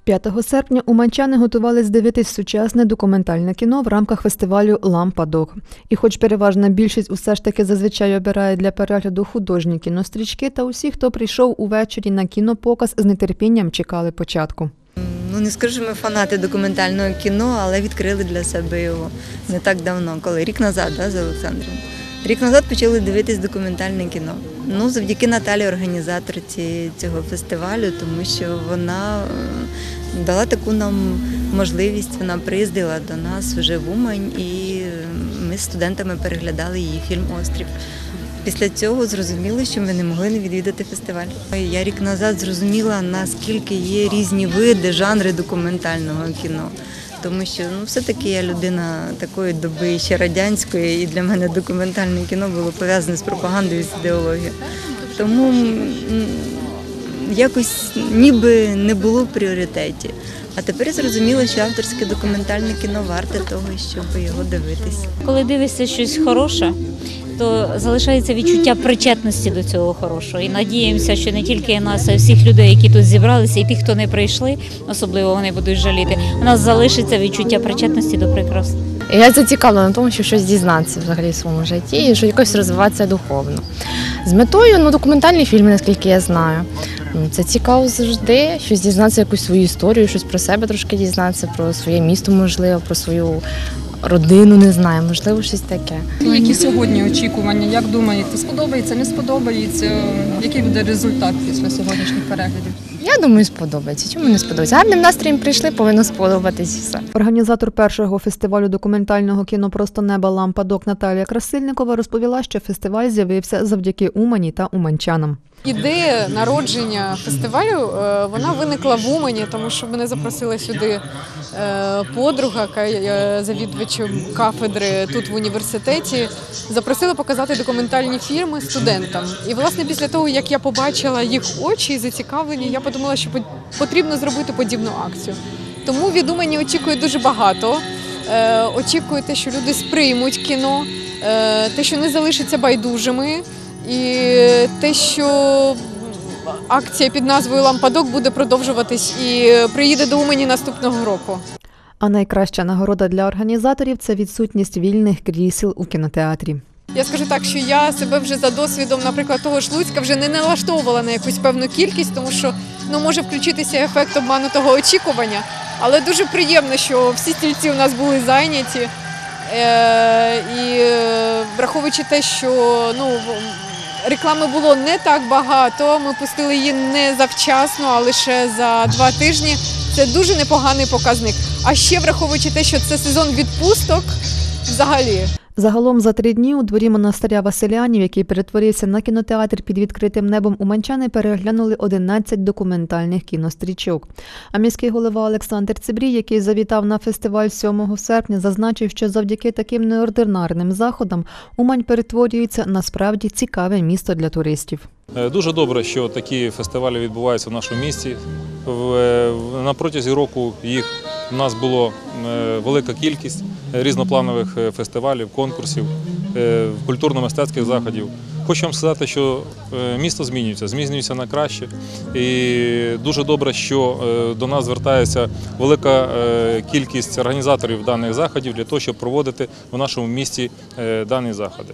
5 серпня уманчани готувались дивитись сучасне документальне кіно в рамках фестивалю «Лампадок». І хоч переважна більшість усе ж таки зазвичай обирає для перегляду художні кінострічки, та усі, хто прийшов увечері на кінопоказ, з нетерпінням чекали початку. Не скажу, що ми фанати документального кіно, але відкрили для себе його не так давно, рік назад, з Олександром. Рік назад почали дивитись документальне кіно. Завдяки Наталі, організаторці цього фестивалю, тому що вона дала таку нам можливість, вона приїздила до нас вже в Умань, і ми з студентами переглядали її фільм «Острів». Після цього зрозуміли, що ми не могли не відвідати фестиваль. Я рік назад зрозуміла, наскільки є різні види, жанри документального кіно. Тому що все-таки я людина такої доби, ще радянської, і для мене документальне кіно було пов'язане з пропагандою, з ідеологією. Тому якось ніби не було в пріоритеті. А тепер я зрозуміла, що авторське документальне кіно варте того, щоб його дивитись. Коли дивишся щось хороше, то залишається відчуття причетності до цього хорошого. І надіємося, що не тільки нас, а й всіх людей, які тут зібралися, і тих, хто не прийшли, особливо вони будуть жаліти, у нас залишиться відчуття причетності до прекрасного. Я зацікавлена на тому, що щось дізнатися взагалі в своєму житті і що якось розвиватися духовно. З метою документальні фільми, наскільки я знаю. Це цікаво завжди, щось дізнатися, якусь свою історію, щось про себе трошки дізнатися, про своє місто, можливо, про свою родину, не знаю, можливо, щось таке. Які сьогодні очікування? Як думаєте, сподобається, не сподобається? Який буде результат після сьогоднішніх переглядів? Я думаю, сподобається. Чому не сподобається? Гарним настроєм прийшли, повинно сподобатись все. Організатор першого фестивалю документального кіно «Просто неба Лампадок» Наталія Красильникова розповіла, що фестиваль з'явився завдяки Умані та уманчанам. Ідея народження фестивалю, вона виникла в Умані, тому що мене запросила сюди подруга, яка є завідувачем кафедри тут в університеті, запросила показати документальні фільми студентам. І, власне, після того, як я побачила їх очі і зацікавлення, я подумала, що потрібно зробити подібну акцію. Тому від Умані очікую дуже багато. Очікую те, що люди сприймуть кіно, те, що не залишаться байдужими. І те, що акція під назвою «Лампадок» буде продовжуватись і приїде до Умані наступного року. А найкраща нагорода для організаторів – це відсутність вільних крісел у кінотеатрі. Я скажу так, що я себе вже за досвідом, наприклад, того ж Луцька вже не налаштовувала на якусь певну кількість, тому що може включитися ефект обманутого очікування. Але дуже приємно, що всі стільці у нас були зайняті. І враховуючи те, що реклами було не так багато, ми пустили її не завчасно, а лише за 2 тижні. Це дуже непоганий показник. А ще враховуючи те, що це сезон відпусток взагалі. Загалом за 3 дні у дворі монастиря Василянів, який перетворився на кінотеатр під відкритим небом, уманчани переглянули 11 документальних кінострічок. А міський голова Олександр Цибрій, який завітав на фестиваль 7 серпня, зазначив, що завдяки таким неординарним заходам Умань перетворюється на справді цікаве місто для туристів. Дуже добре, що такі фестивалі відбуваються в нашому місті. На протязі року їх у нас було велика кількість різнопланових фестивалів, конкурсів, культурно-мистецьких заходів. Хочу вам сказати, що місто змінюється на краще. І дуже добре, що до нас звертається велика кількість організаторів даних заходів для того, щоб проводити в нашому місті дані заходи.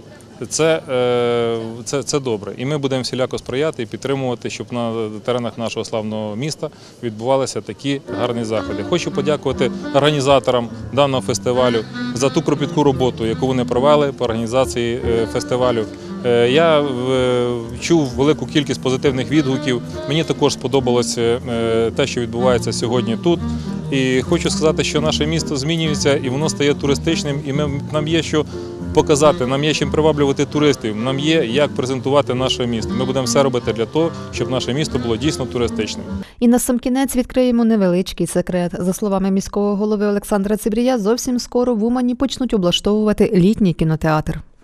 Це добре. І ми будемо всіляко сприяти і підтримувати, щоб на теренах нашого славного міста відбувалися такі гарні заходи. Хочу подякувати організаторам даного фестивалю за ту кропітку роботу, яку вони провели по організації фестивалю. Я чув велику кількість позитивних відгуків. Мені також сподобалось те, що відбувається сьогодні тут. І хочу сказати, що наше місто змінюється і воно стає туристичним, і нам є що показати, нам є чим приваблювати туристів, нам є як презентувати наше місто. Ми будемо все робити для того, щоб наше місто було дійсно туристичним. І на сам кінець відкриємо невеличкий секрет. За словами міського голови Олександра Цибрія, зовсім скоро в Умані почнуть облаштовувати літній кінотеатр.